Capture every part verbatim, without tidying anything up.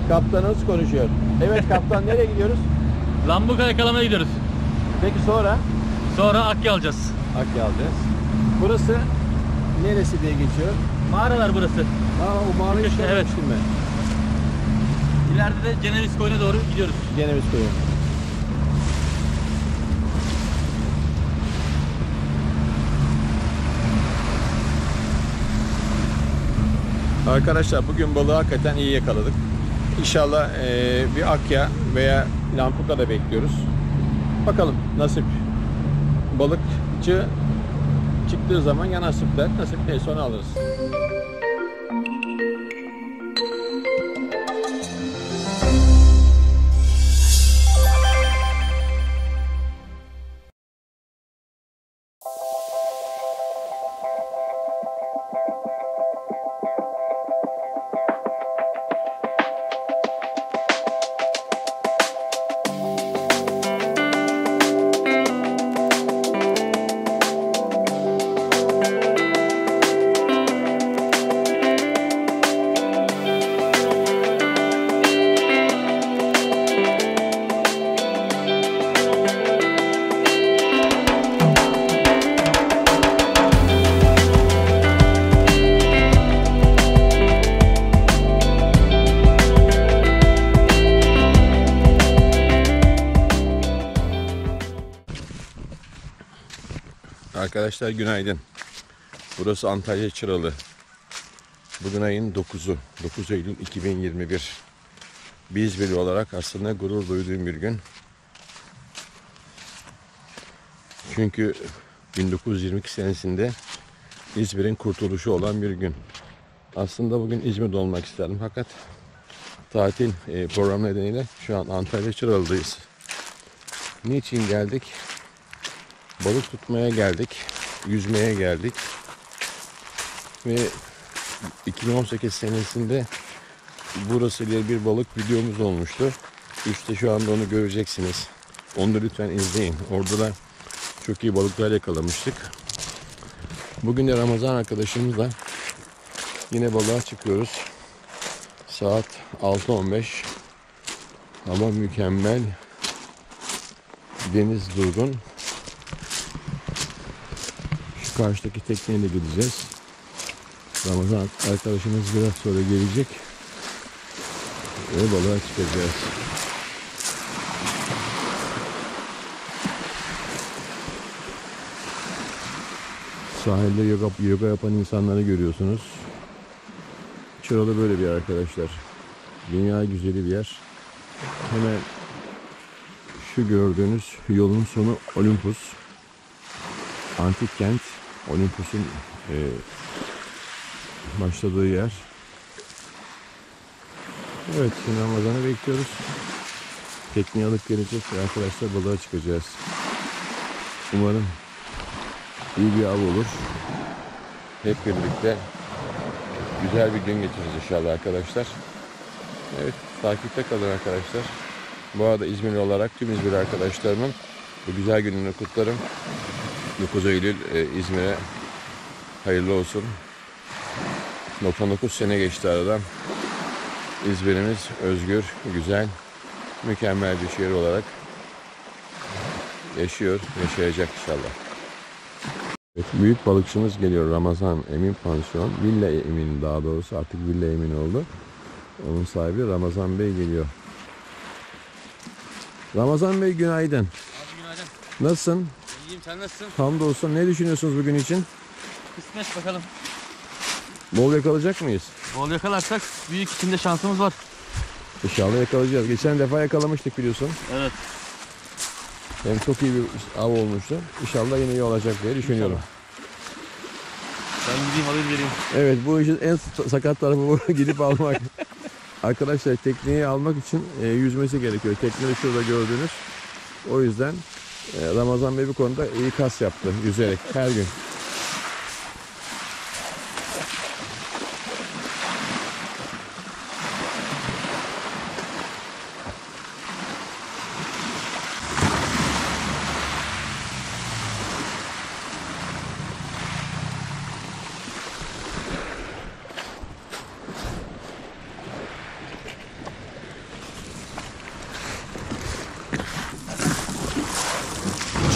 Kaptanımız konuşuyor. Evet kaptan, nereye gidiyoruz? Lambuka yakalamaya gidiyoruz. Peki sonra? Sonra Akya alacağız. Akya alacağız. Burası neresi diye geçiyor? Mağaralar burası. Aa, o mağarayı Köşe, evet. çıkarmıştım ben. İleride de Ceneviz Koyu'na doğru gidiyoruz. Ceneviz Koyu. Arkadaşlar bugün balığı hakikaten iyi yakaladık. İnşallah e, bir Akya veya Lampuka da bekliyoruz. Bakalım nasip. Balıkçı çıktığı zaman ya nasip der. Nasip neyse onu alırız. Arkadaşlar günaydın. Burası Antalya Çıralı. Bugün ayın dokuzu. dokuz Eylül iki bin yirmi bir. Bir İzmirli olarak aslında gurur duyduğum bir gün. Çünkü bin dokuz yüz yirmi iki senesinde İzmir'in kurtuluşu olan bir gün. Aslında bugün İzmir'de olmak isterdim. Fakat tatil program nedeniyle şu an Antalya Çıralı'dayız. Niçin geldik? Balık tutmaya geldik, yüzmeye geldik ve iki bin on sekiz senesinde burası ile bir balık videomuz olmuştu. İşte şu anda onu göreceksiniz. Onu da lütfen izleyin. Orada da çok iyi balıklar yakalamıştık. Bugün de Ramazan arkadaşımızla yine balığa çıkıyoruz. Saat altı on beş. Hava mükemmel. Deniz durgun. Karşıdaki tekneyle gideceğiz. Ramazan arkadaşımız biraz sonra gelecek. Ve balığa çıkacağız. Sahilde yoga, yoga yapan insanları görüyorsunuz. Çıralı böyle bir yer arkadaşlar. Dünya güzeli bir yer. Hemen şu gördüğünüz yolun sonu Olimpos. Antik kent. Olimpos'un e, başladığı yer. Evet, şimdi Ramazan'ı bekliyoruz. Tekneyi alıp gelecek ve arkadaşlar balığa çıkacağız. Umarım iyi bir av olur. Hep birlikte güzel bir gün geçiririz inşallah arkadaşlar. Evet, takipte kalın arkadaşlar. Bu arada İzmirli olarak tüm İzmir arkadaşlarımın bu güzel gününü kutlarım. dokuz Eylül e, İzmir'e hayırlı olsun. doksan dokuz sene geçti aradan. İzmir'imiz özgür, güzel, mükemmel bir şehir olarak yaşıyor, yaşayacak inşallah. Evet, büyük balıkçımız geliyor, Ramazan Emin Pansiyon. Villa Emin, daha doğrusu artık Villa Emin oldu. Onun sahibi Ramazan Bey geliyor. Ramazan Bey günaydın. Abi günaydın. Nasılsın? İyiyim, sen nasılsın? Hamdolsun. Ne düşünüyorsunuz bugün için? Kısmet bakalım. Bol yakalayacak mıyız? Bol yakalarsak büyük içinde şansımız var. İnşallah yakalayacağız. Geçen defa yakalamıştık biliyorsun. Evet. Hem çok iyi bir av olmuştu. İnşallah yine iyi olacak diye düşünüyorum. İnşallah. Ben gideyim alayım geleyim. Evet, bu işin en sakat tarafı bu. Gidip almak. Arkadaşlar tekneyi almak için e, yüzmesi gerekiyor. Tekneyi şurada gördüğünüz. O yüzden e, Ramazan Bey bu konuda iyi kas yaptı yüzerek her gün.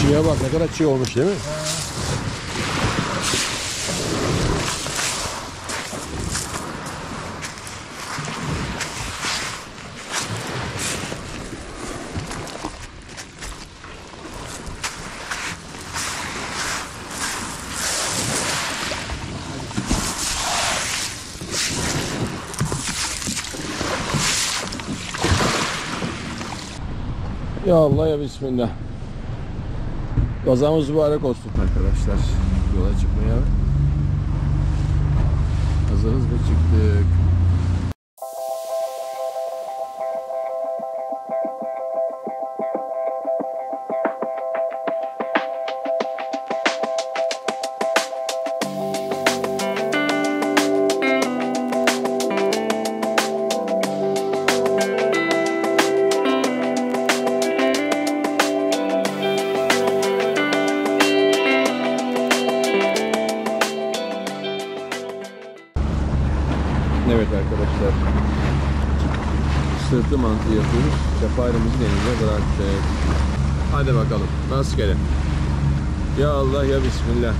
Çiğe bak, ne kadar çiğ olmuş değil mi? Ya Allah ya Bismillah. Kazamız mübarek olsun arkadaşlar. Yola çıkmaya hazırız ve çıktık. Evet arkadaşlar, sırtı mantı yapıyoruz. Sefaremizi denize bıraktık. Hadi bakalım, rastgele. Ya Allah ya Bismillah.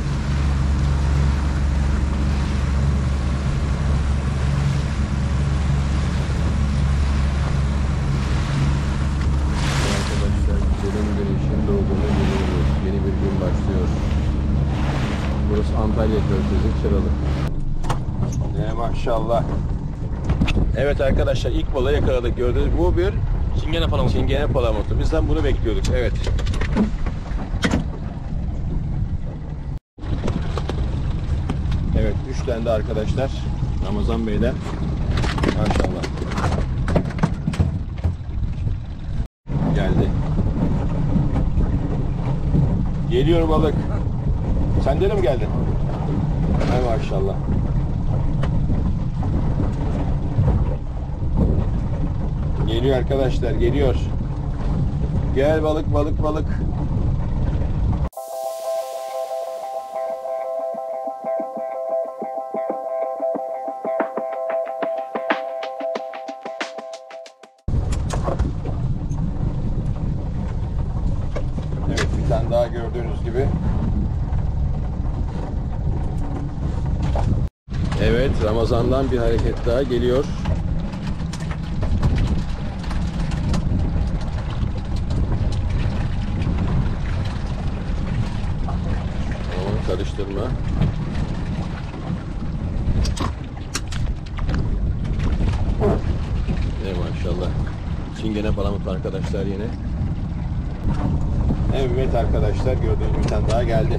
Arkadaşlar, güzelim güneşin doğduğunu görüyoruz. Yeni bir gün başlıyor. Burası Antalya Körfezi, Çıralı. Ne maşallah. Evet arkadaşlar, ilk balığı yakaladık, gördünüz. Bu bir Çingene palamutu. çingene palamutu. Bizden bunu bekliyorduk. Evet. Evet, üç tane de arkadaşlar. Ramazan Bey'den. Maşallah. Geldi. Geliyor balık. Sen de mi geldin? Hay maşallah. Geliyor arkadaşlar, geliyor. Gel balık, balık, balık. Evet, bir tane daha gördüğünüz gibi. Evet, Ramazan'dan bir hareket daha geliyor. Karıştırma. Ne maşallah. Çingene palamut arkadaşlar yine. Evet arkadaşlar, gördüğünüz bir tane daha geldi.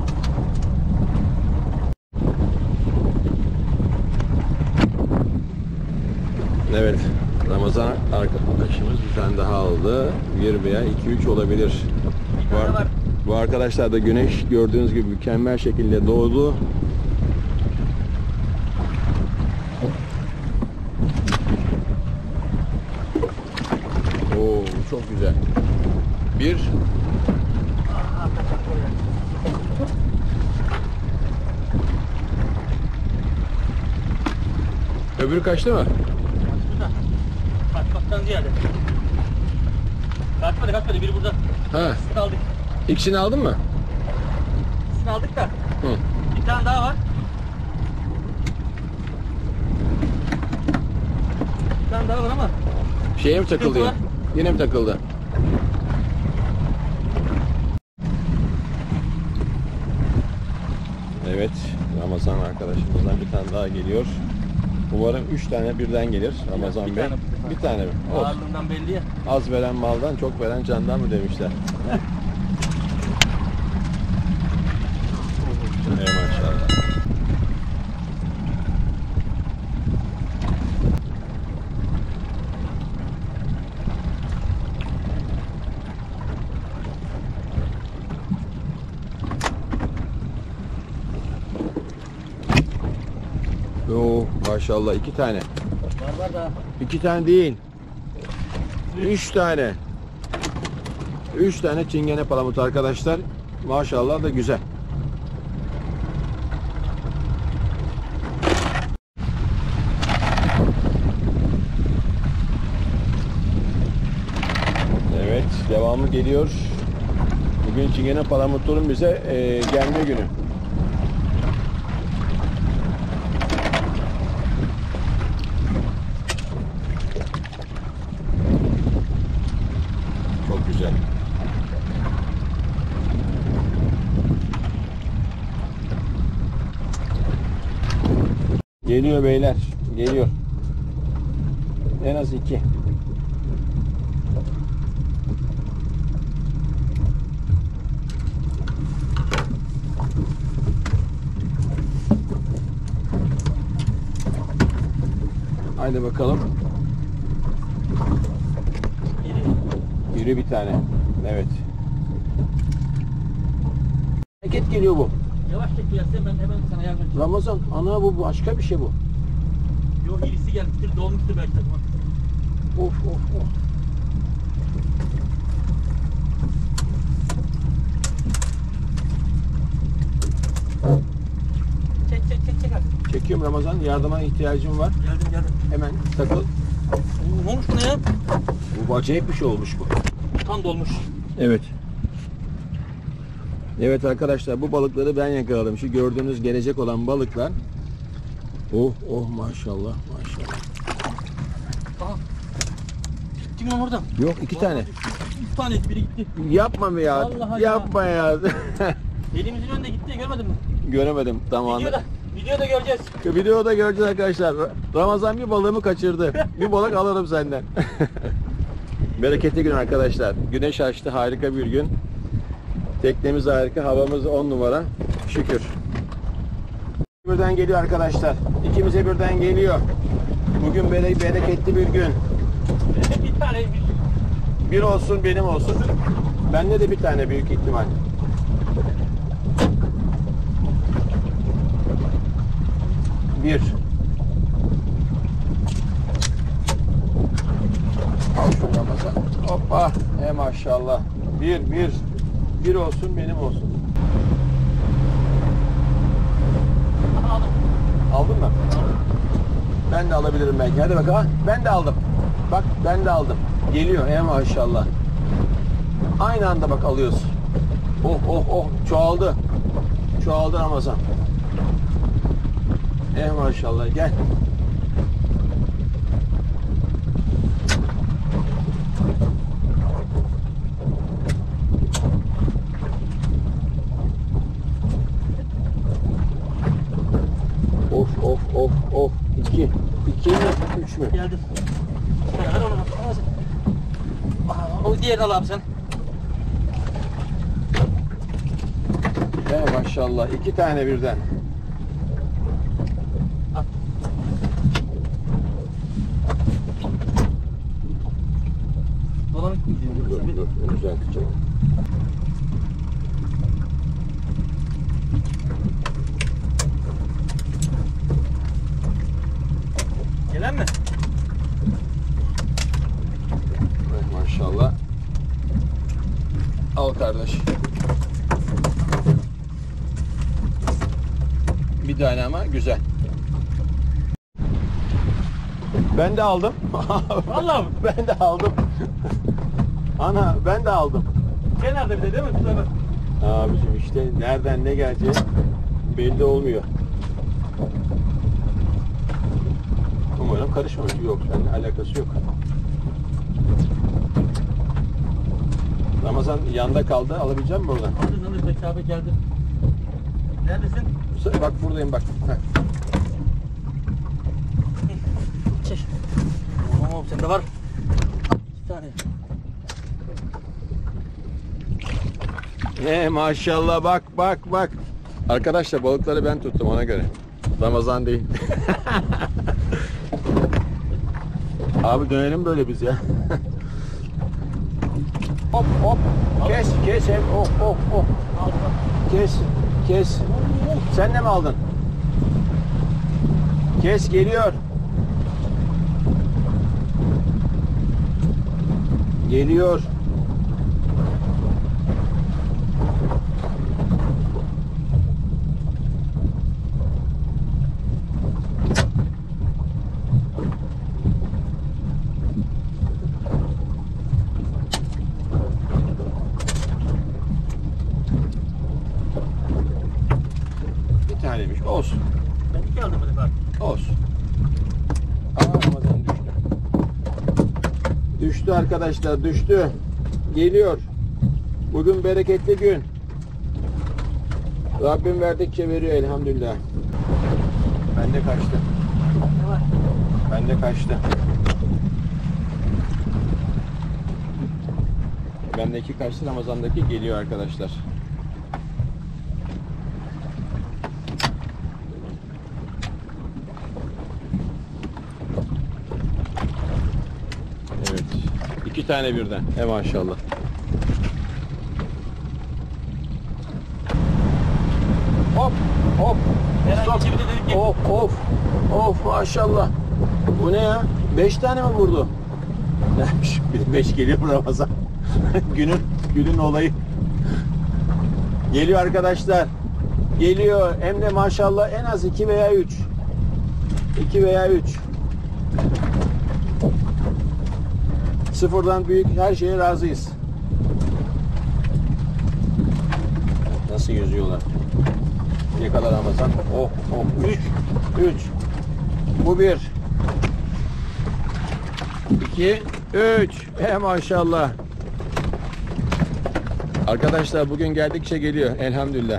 Evet, Ramazan arkadaşımız bir tane daha aldı. Bir veya iki üç olabilir. Var. Bu arkadaşlar da güneş gördüğünüz gibi mükemmel şekilde doğdu. Oo, çok güzel. Bir. Öbürü kaçtı mı? Kaçmaktan ziyade. Kaçmadı kaçmadı, biri burada. Ha. Aldık. İkisini aldın mı? İkisini aldık da. Hı. Bir tane daha var. Bir tane daha var ama. Şeye mi takıldı yine? var. Yine mi takıldı? Evet, Ramazan arkadaşımızdan bir tane daha geliyor. Umarım üç tane birden gelir Ramazan Bir Bey. tane. Bir tane mi? Olsun. Ağırlığından belli ya. Az veren maldan, çok veren candan mı demişler. Ey maşallah. Oo, maşallah iki tane. Var var da. İki tane değil. Üç tane. Üç tane çingene palamut arkadaşlar. Maşallah da güzel. Evet, devamı geliyor. Bugün Çingene Palamutlu'nun bize e, gelme günü. Çok güzel. Geliyor beyler. Geliyor. En az iki. Haydi bakalım. Biri bir tane. Evet. Hareket geliyor bu. Yavaş çek biraz ben hemen sana yardım edeceğim. Ramazan, ana bu başka bir şey bu. Yok irisi gelmiştir, dolmuştur belki takıma. Of of of. Çek çek çek çek hadi. Çekiyorum Ramazan. Yardıma ihtiyacım var. Geldim geldim. Hemen takıl. Oo, ne olmuş buna ya? Bu acayip bir şey olmuş bu. Tam dolmuş. Evet. Evet arkadaşlar, bu balıkları ben yakaladım. Şu gördüğünüz gelecek olan balıklar. Oh oh maşallah maşallah. Aha. Gitti mi lan orada? Yok iki tane. İki taneydi, biri gitti. Yapma be ya. Vallahi ya. Yapma ya. Elimizin önünde gitti, görmedin mi? Göremedim tam anda. Videoda, videoda göreceğiz. Videoda göreceğiz arkadaşlar. Ramazan bir balığımı kaçırdı. Bir balık alırım senden. Bereketli gün arkadaşlar. Güneş açtı, harika bir gün. Teknemiz harika, havamız on numara. Şükür. Birden geliyor arkadaşlar. İkimize birden geliyor. Bugün bere- bereketli bir gün. bir tane bir. Bir olsun benim olsun. Bende de bir tane büyük ihtimal. Bir. Al şunu Ramazan. Hoppa. He maşallah. Bir, bir. Bir olsun benim olsun. Aldım. Aldın mı? Ben de alabilirim belki. Hadi bakalım. Ben de aldım. Bak ben de aldım. Geliyor. He maşallah. Aynı anda bak alıyoruz. Oh oh oh. Çoğaldı. Çoğaldı Ramazan. Eh maşallah gel. Of of of of. İki. İki mi? Üç mü? Geldim. Ver ver onu. Al sen. Aa, o diğerini al abi sen. Eh maşallah. İki tane birden. Dolanık mı gidiyor? Dur dur. Onu düzelteceğim. Gelen mi? Eh maşallah. Al kardeş. Bir tane ama güzel. Ben de aldım. Vallahi mi? Ben de aldım. Ana ben de aldım. Kenarda bir de değil mi? Tutamaz. Abicim işte nereden ne geleceği belli olmuyor. Umarım karışmamış. Yok seninle alakası yok. Ramazan yanda kaldı. Alabilecek misin buradan? Aldın alır Bekir abi geldi. Neredesin? Bak buradayım bak. Heh. Çek. Oo sende var. İki tane. Ee, maşallah bak bak bak. Arkadaşlar balıkları ben tuttum ona göre. Ramazan değil. Abi dönelim böyle biz ya. Hop hop. Kes kes hep hop hop hop. Aldım. Kes kes. Sen de mi aldın? Kes geliyor. Geliyor. Düştü arkadaşlar, düştü. Geliyor. Bugün bereketli gün. Rabbim verdikçe veriyor elhamdülillah. Bende kaçtı. Ne var? Bende kaçtı. Bendeki kaçtı, Ramazan'daki geliyor arkadaşlar. Evet. İki tane birden. He maşallah. Hop hop. Herhangi Stop. bir dedik ki. Of of. Of maşallah. Bu ne ya? Beş tane mi vurdu? Bir de beş geliyor Ramazan. günün günün olayı. Geliyor arkadaşlar. Geliyor. Hem de maşallah en az iki veya üç. iki veya üç. Sıfırdan büyük her şeye razıyız. Nasıl yüzüyorlar? Yakala Ramazan. Oh oh. Üç. Üç. Bu bir. İki. Üç. He maşallah. Arkadaşlar bugün geldikçe geliyor. Elhamdülillah.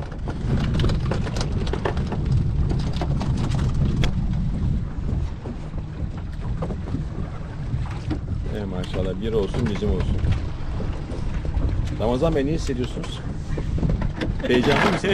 He maşallah. Bir olsun bizim olsun. Ramazan Bey ne hissediyorsunuz? Heyecanlı mısınız?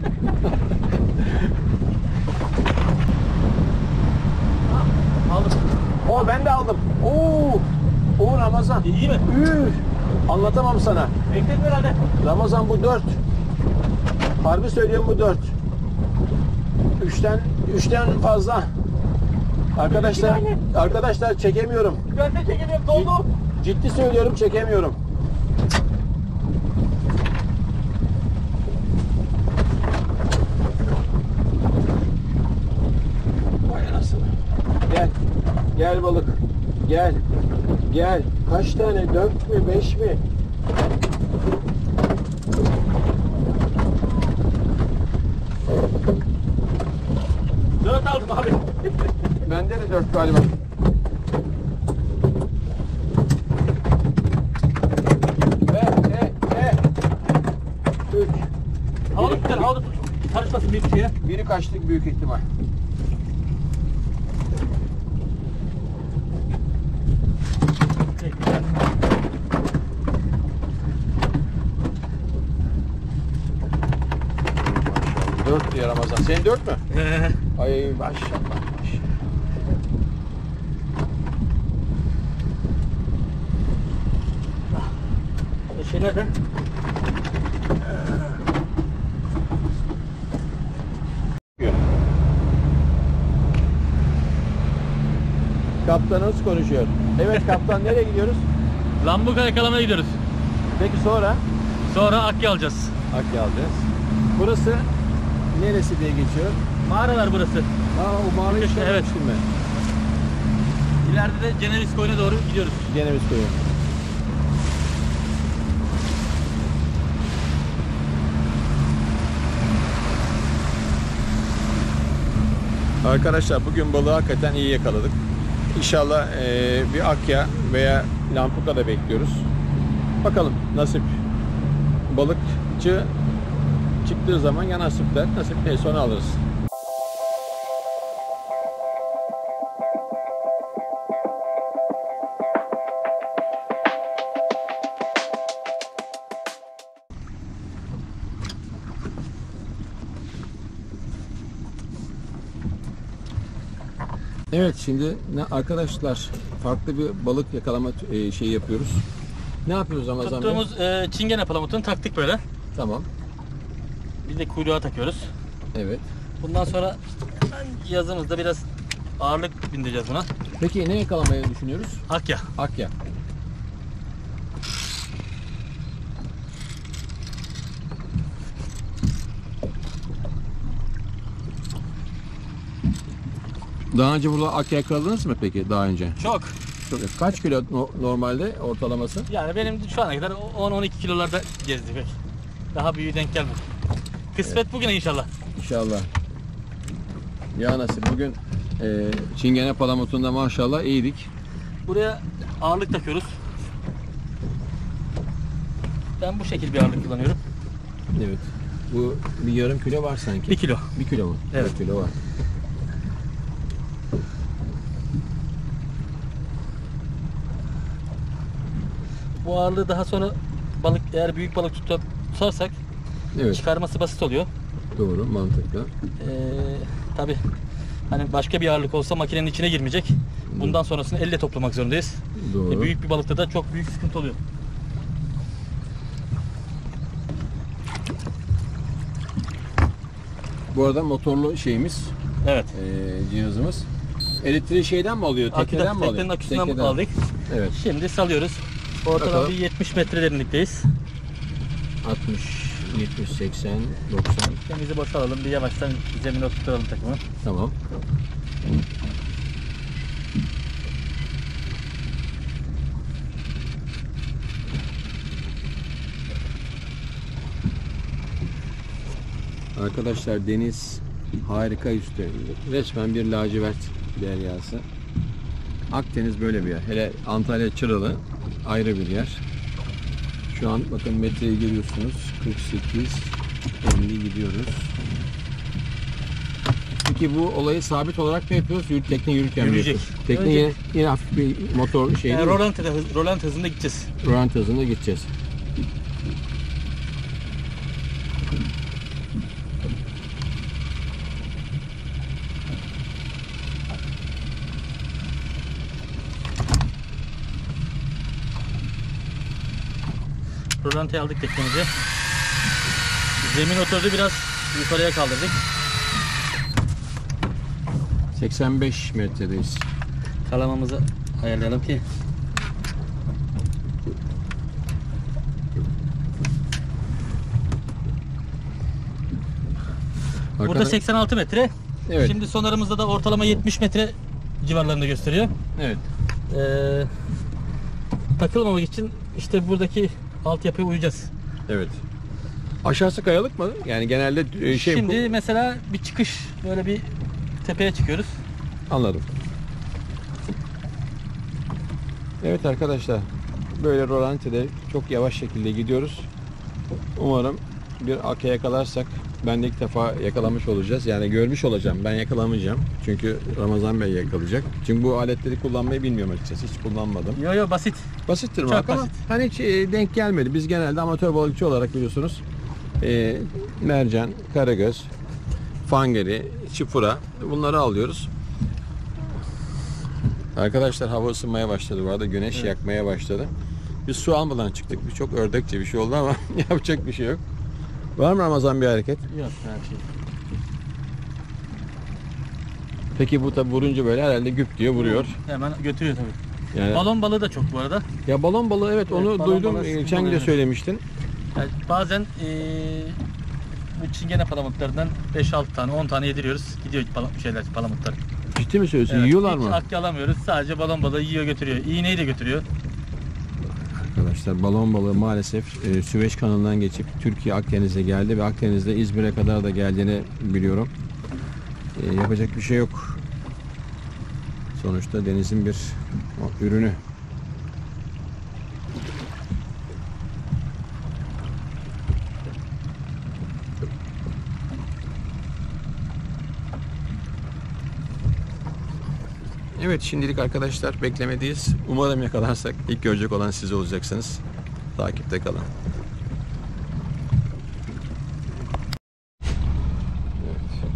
Aldım. O ben de aldım. Oo! O Ramazan. İyi mi? Üf! Anlatamam sana. Bekledin herhalde. Ramazan bu dört. Harbi söylüyorum bu dört. Üçten üçten fazla. Arkadaşlar arkadaşlar çekemiyorum. Ben de çekemiyorum. Doldu. Ciddi söylüyorum çekemiyorum. Vay anasını. Gel. Gel balık. Gel. Gel. Kaç tane? Dört mü? Beş mi? Dört aldım abi. Bende de dört galiba. Ve, e, e. Üç. Havlu tutar, havlu tut. Karışmasın bir şeye. Biri kaçtık büyük ihtimal. Çek, güzel. Dört diyor Ramazan. Senin dört mü? Ee, Ay maşallah. şey nerede? Kaptanımız konuşuyor. Evet kaptan nereye gidiyoruz? Lambuka yakalamaya gidiyoruz. Peki sonra? Sonra Akya alacağız. Akya alacağız. Burası neresi diye geçiyor? Mağaralar burası. Aa o mavi Köşe, işte evet. ben. İleride de Ceneviz Koyu'na doğru gidiyoruz. Ceneviz koyu. Arkadaşlar bugün balığı hakikaten iyi yakaladık. İnşallah eee, bir akya veya lampuka da bekliyoruz. Bakalım nasip. Balıkçı çıktığı zaman ya nasip der, nasip neyse onu alırız. Evet şimdi ne arkadaşlar farklı bir balık yakalama e, şeyi yapıyoruz. Ne yapıyoruz Ramazan Bey? Tuttuğumuz e, çingene palamutunu taktık böyle. Tamam. Bir de kuyruğa takıyoruz. Evet. Bundan sonra yazımızda biraz ağırlık bindireceğiz buna. Peki ne yakalamayı düşünüyoruz? Akya. Akya. Daha önce burada akya yakaladınız mı peki daha önce? Çok. Çok. Kaç kilo no- normalde ortalaması? Yani benim şu ana kadar on on iki kilolarda gezdi pek. Daha büyüğü denk gelmedi. Kısmet bugüne inşallah. İnşallah. Ya nasip bugün e, çingene palamutunda maşallah iyiydik. Buraya ağırlık takıyoruz. Ben bu şekil bir ağırlık kullanıyorum. Evet. Bu bir yarım kilo var sanki. Bir kilo. Bir kilo mu? Evet. Bir kilo var. Bu ağırlığı daha sonra balık, eğer büyük balık tutar- tutarsak Evet. çıkarması basit oluyor. Doğru, mantıklı. Ee, tabii hani başka bir ağırlık olsa makinenin içine girmeyecek. Bundan sonrasını elle toplamak zorundayız. Doğru. E, büyük bir balıkta da çok büyük sıkıntı oluyor. Bu arada motorlu şeyimiz, Evet. e, cihazımız. Elektriği şeyden mi alıyor? Tekneden Aküden, mi alıyor? teknenin aküsünden Tekneden. aldık. Evet. Şimdi salıyoruz. Ortalama Bakalım. bir yetmiş metre derinlikteyiz. altmış, yetmiş, seksen, doksan. Denizi boşalalım. Bir yavaştan zemine oturtalım takımı. Tamam. Arkadaşlar deniz harika üstü. Resmen bir lacivert deryası. Akdeniz böyle bir yer. Hele Antalya Çıralı ayrı bir yer. Şu an bakın metreyi görüyorsunuz. kırk sekiz elli gidiyoruz. Peki bu olayı sabit olarak mı yapıyoruz? Yürü, tekne yürürken mi Yürüyecek. yapıyoruz? Tekne Önce- yine, yine hafif bir motor şey Yani değil mi? rolant, hız- rolant hızında gideceğiz. Rolant hızında gideceğiz. Rolantayı aldık teknemizi. Zemin oturdu, biraz yukarıya kaldırdık. seksen beş metredeyiz. Kalamamızı ayarlayalım ki. Burada Arkada- seksen altı metre. Evet. Şimdi sonarımızda da ortalama yetmiş metre civarlarında gösteriyor. Evet. Ee, takılmamak için işte buradaki altyapıya uyacağız. Evet. Aşağısı kayalık mı? Yani genelde e, şey Şimdi mesela bir çıkış, böyle bir tepeye çıkıyoruz. anladım. Evet arkadaşlar. Böyle rolantide çok yavaş şekilde gidiyoruz. Umarım bir ake yakalarsak, ben de ilk defa yakalamış olacağız. Yani görmüş olacağım. Ben yakalamayacağım. Çünkü Ramazan Bey yakalayacak. Çünkü bu aletleri kullanmayı bilmiyorum açıkçası. Hiç kullanmadım. Yo yo basit. Basittir Çok muhakkak ama basit. hani hiç e, denk gelmedi. Biz genelde amatör balıkçı olarak biliyorsunuz. E, mercan, karagöz, fangeri, çipura bunları alıyoruz. Arkadaşlar hava ısınmaya başladı. Bu arada güneş Evet. yakmaya başladı. Biz su almadan çıktık. Bir çok ördekçe bir şey oldu ama yapacak bir şey yok. Var mı Ramazan bir hareket? Yok her şey. Peki bu tabi vurunca böyle herhalde güp diye vuruyor. Hemen götürüyor tabii. Yani Balon balığı da çok bu arada. ya balon balığı evet, Evet, onu balon duydum. balığı Geçen sıkıntı gün de oluyor. söylemiştin. Yani bazen eee bu çingene palamutlarından beş altı tane, on tane yediriyoruz. Gidiyor palamut şeyler, palamutlar. Ciddi mi söylüyorsun? Evet, Yiyorlar hiç mı? akya alamıyoruz. Sadece balon balığı yiyor götürüyor. İğneyi de götürüyor. Arkadaşlar balon balığı maalesef e, Süveyş kanalından geçip Türkiye Akdeniz'e geldi ve Akdeniz'de İzmir'e kadar da geldiğini biliyorum. E, yapacak bir şey yok. Sonuçta denizin bir o, ürünü. Evet, şimdilik arkadaşlar beklemedeyiz. Umarım yakalarsak ilk görecek olan siz olacaksınız. Takipte kalın. Evet.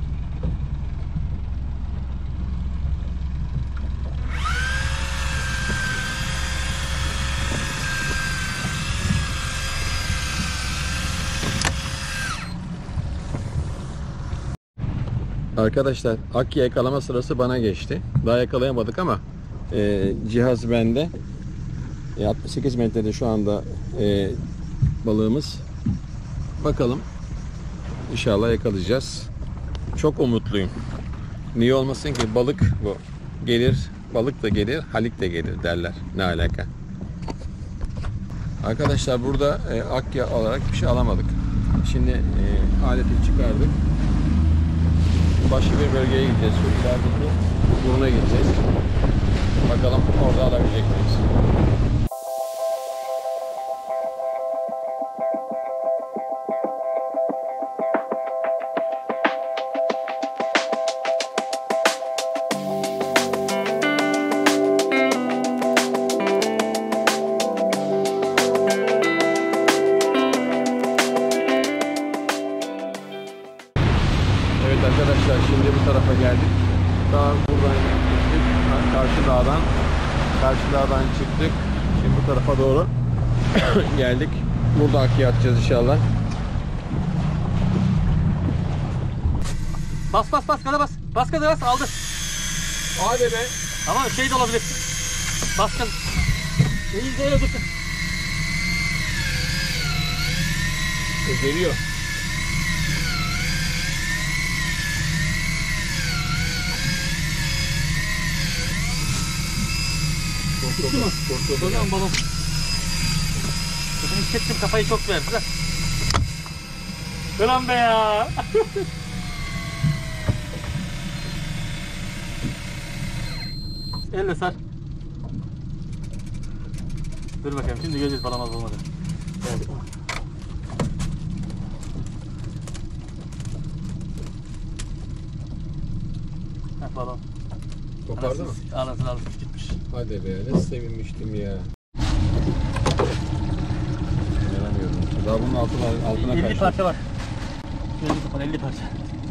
Arkadaşlar akya yakalama sırası bana geçti. Daha yakalayamadık ama e, cihaz bende. E, altmış sekiz metrede şu anda e, balığımız. Bakalım. İnşallah yakalayacağız. Çok umutluyum. Niye olmasın ki, balık bu. Gelir, balık da gelir, halik de gelir derler. Ne alaka? Arkadaşlar burada e, akya olarak bir şey alamadık. Şimdi e, aleti çıkardık. Başka bir bölgeye gideceğiz. Şu ilerideki buruna gideceğiz. Bakalım orada alabilecek miyiz? Evet arkadaşlar, şimdi bu tarafa geldik. Daha buradan çıktık. Karşı dağdan. Karşı dağdan çıktık. Şimdi bu tarafa doğru geldik. Burada akıya atacağız inşallah. Bas bas bas gaza bas. Bas gaza bas aldı. Hadi be. Ama şey de olabilir. Bas gaza. İyice öyle dursun. Geliyor. Tuttu mu? O zaman balon. Ben hissettim, kafayı çok verdi lan. Ulan be ya. Elle sar. Dur bakayım, şimdi göreceğiz balamaz olmadı. Evet. Heh, balon. Kopardı mı? Anasını alıp gitmiş. Hadi be, ne sevinmiştim ya. İnanamıyorum. Daha bunun altına, altına elli kaçtı. parça var. elli kapan elli parça.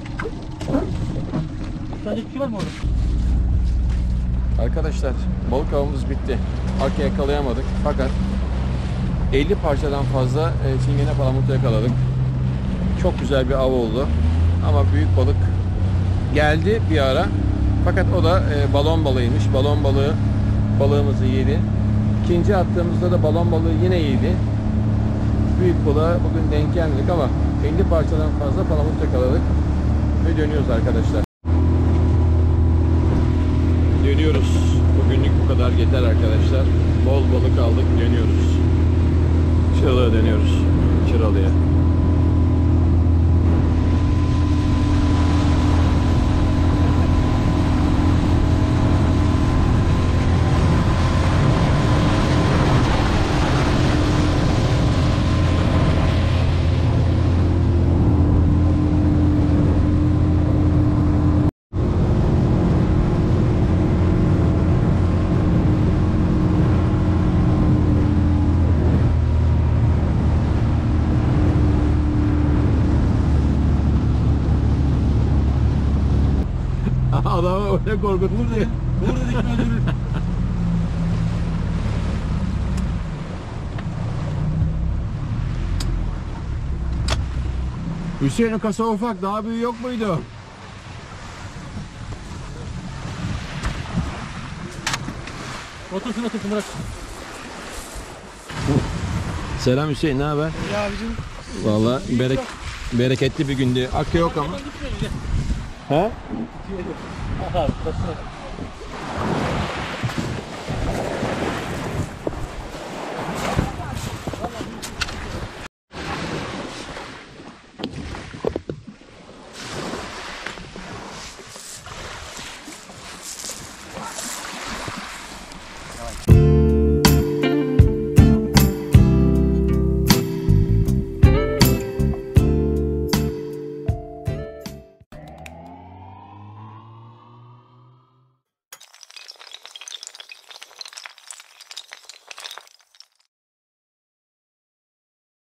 Şu an hiçbir şey var mı orada? Arkadaşlar, balık avımız bitti. Akya yakalayamadık fakat elli parçadan fazla e, çingene palamut yakaladık. Çok güzel bir av oldu. Ama büyük balık geldi bir ara. Fakat o da e, balon balığıymış. Balon balığı balığımızı yedi. İkinci attığımızda da balon balığı yine yedi. Büyük balığa bugün denk gelmedik ama elli parçadan fazla palamut yakaladık. Ve dönüyoruz arkadaşlar. Dönüyoruz. Bugünlük bu kadar yeter arkadaşlar. Bol balık aldık, dönüyoruz. Çıralı'ya dönüyoruz. Çıralı'ya. Adamı öyle korkutmuş ya. Vur dedik mi öldürür. Hüseyin'in kasa ufak, daha büyüğü yok muydu? Otursun otursun bırak. Selam Hüseyin, ne haber? Ya abicim. Vallahi berek bereketli bir gündü. Akya yok ama. Gitmiyor bile. He? Aha, basın.